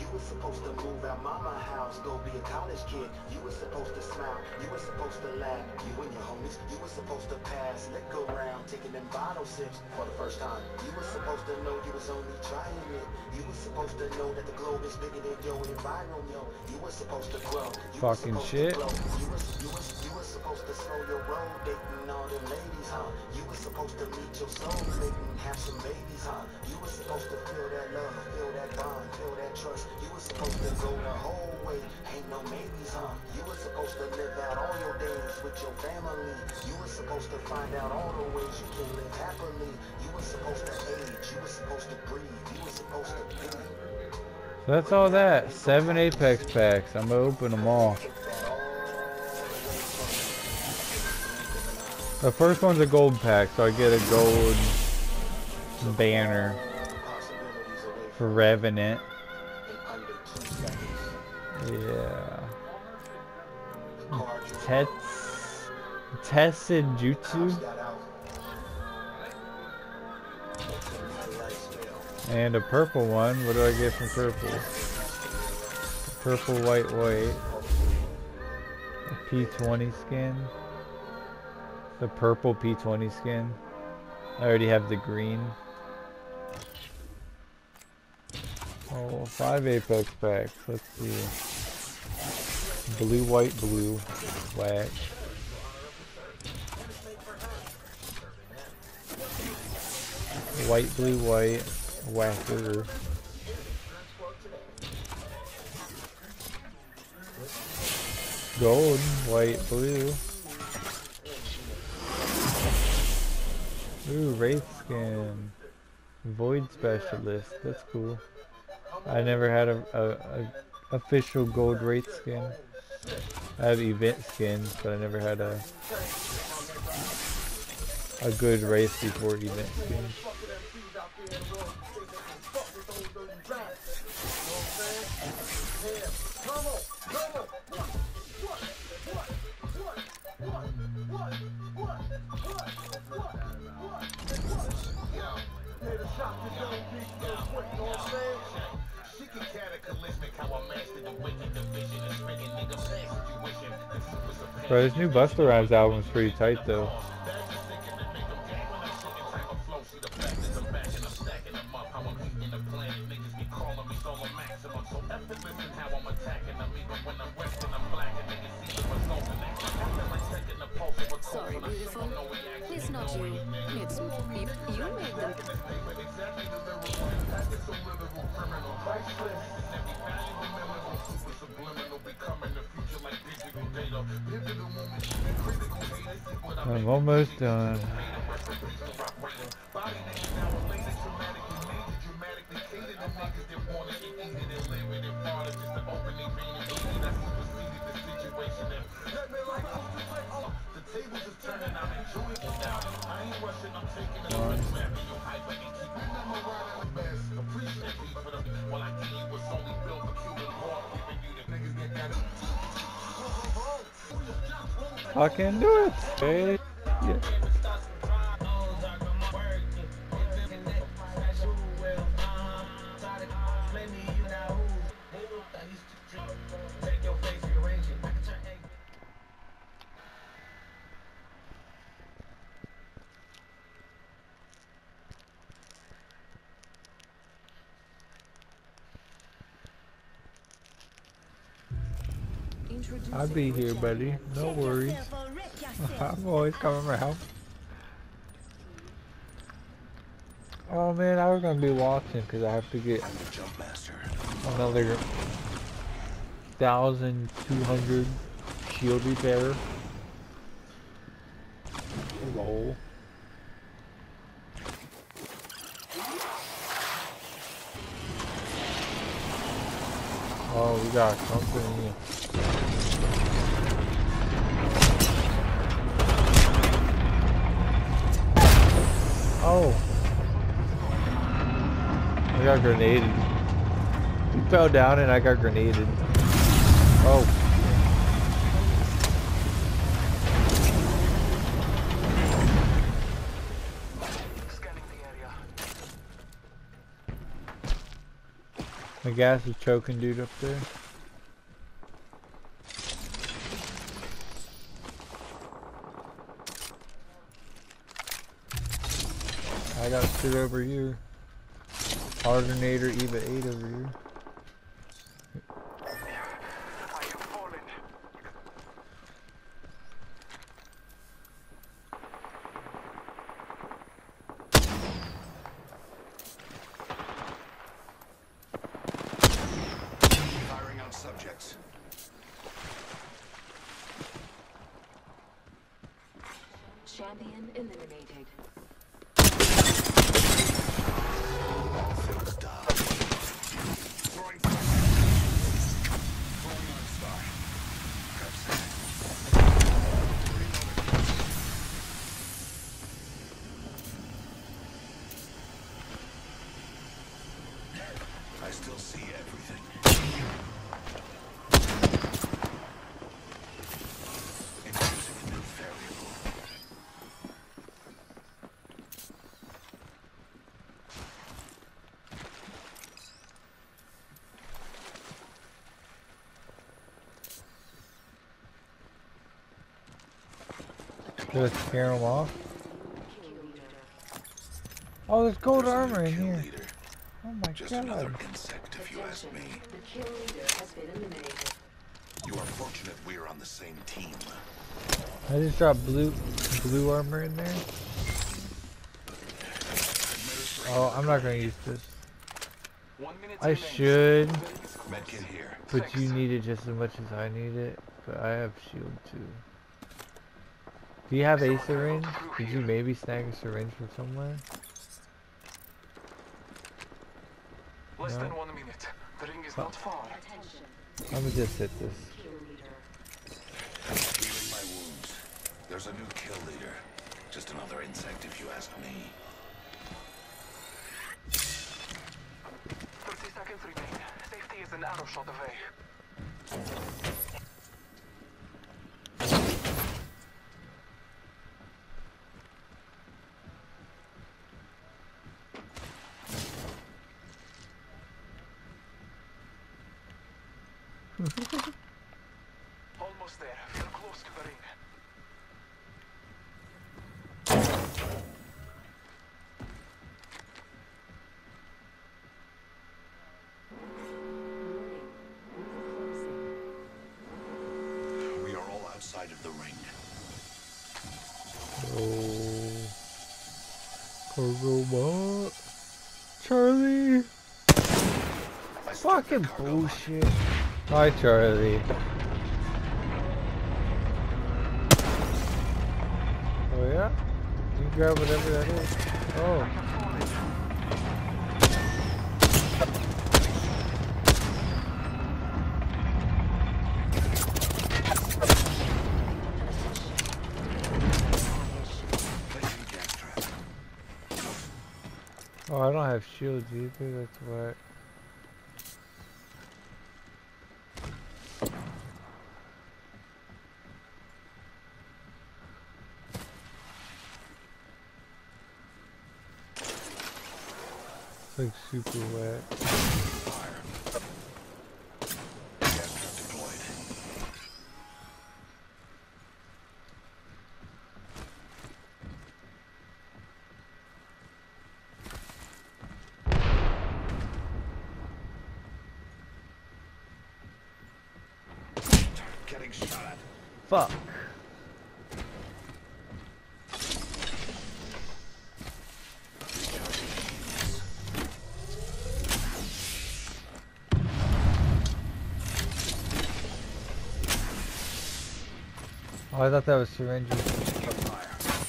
was supposed to move out mama house, go be a college kid. You were supposed to smile, you were supposed to laugh. You and your homies, you were supposed to pass liquor around, taking them bottle sips for the first time. You were supposed to know you was only trying it. You were supposed to know that the globe is bigger than your environment. You were supposed to grow. You Fucking shit. You were supposed to slow your roll, dating all them ladies, huh? You were supposed to meet your soulmate and have some babies, huh? You were supposed to feel that love, feel that bond, feel that trust. You were supposed to go the whole way, ain't no maybes, huh? You were supposed to live out all your days with your family. You were supposed to find out all the ways you can live happily. You were supposed to age, you were supposed to breathe, you were supposed to be. So that's all that. 7 Apex packs. I'm gonna open them all. The first one's a gold pack, so I get a gold banner for Revenant. Yeah. Tessenjutsu. And a purple one. What do I get from purple? Purple, white, white. A P20 skin. The purple P20 skin. I already have the green. Oh, 5 Apex packs. Let's see. Blue, white, blue. Whack. White, blue, white. Whacker. Gold, white, blue. Ooh, Wraith skin. Void specialist. That's cool. I never had a official gold Wraith skin. I have event skins, but I never had a good Wraith before event skins. Bro, this new Busta Rhymes album's pretty tight though. Sorry, beautiful. It's not you. It's you made them. I'm almost done. I can do it. Hey. Yeah. I'll be here, buddy. No worries. I'm always coming around. Oh man, I was gonna be watching because I have to get another 1,200 shield repair. Lol. Oh, we got company. Oh. I got grenaded. He fell down and I got grenaded. Oh. My gas is choking dude up there. I got shit over here. Alternator EVA 8 over here. Firing on subjects. Champion eliminated. Things die. Throwing fire. Throwing on star. Grab set. I still see everything. Introducing a new variable. Just scare them off. Oh, there's gold armor in Kill here. leader. Oh my Just another god. insect, if you ask me. The kill leader has been eliminated. You are fortunate we're on the same team. I just dropped blue armor in there. Oh, I'm not gonna use this. 1 minute I remains. should, Medkit here. but you need it just as much as I need it. But I have shield too. Do you have a syringe? Did you maybe snag a syringe from somewhere? Less No. than 1 minute. The ring is not far. Attention. Let me just hit this. Kill leader. Healing my wounds. There's a new kill leader. Just another insect, if you ask me. 30 seconds remain. Safety is an arrow shot away. Almost there. We're close to the ring. We are all outside of the ring. Oh, robot. Charlie. I struck the Fucking cargo line. bullshit. Hi, Charlie. Oh yeah? You grab whatever that is. Oh. Placing gas trap. Oh, I don't have shields either, that's why. It's like super wet. Fire. Gas trap deployed. Getting shot at. Fuck. Oh, I thought that was syringes. Fire.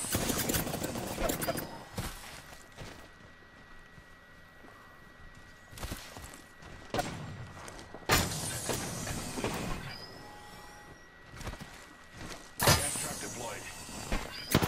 Gas trap deployed.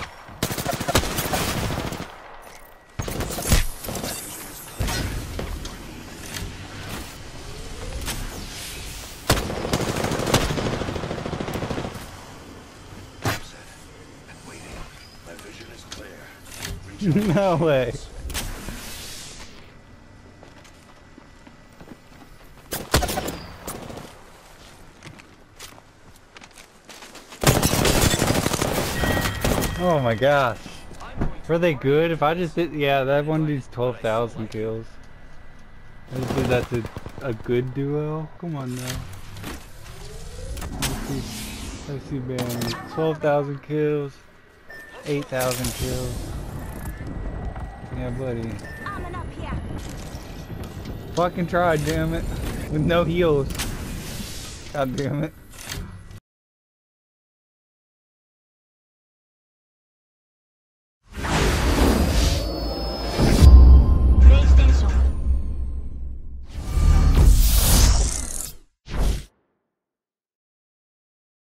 Set and waiting. My vision is clear. No way. Oh my gosh. Were they good? If I just did, yeah, that one needs 12,000 kills. I just did that to a good duo. Come on now. Let's see, man. 12,000 kills, 8,000 kills. Yeah, buddy. Fucking try, damn it. With no heals. God damn it.